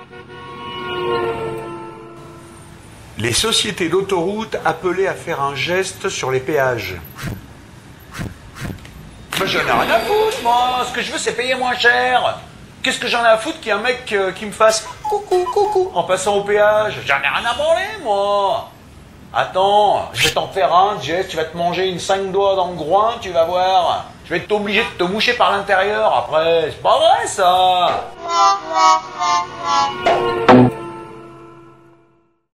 Les sociétés d'autoroutes appelées à faire un geste sur les péages. Moi j'en ai rien à foutre, moi. Ce que je veux, c'est payer moins cher. Qu'est-ce que j'en ai à foutre qu'il y ait un mec qui me fasse coucou, coucou en passant au péage? J'en ai rien à branler, moi. Attends, je vais t'en faire un, Jess, tu vas te manger une 5 doigts dans le groin, tu vas voir. Je vais t'obliger de te moucher par l'intérieur après. C'est pas vrai, ça.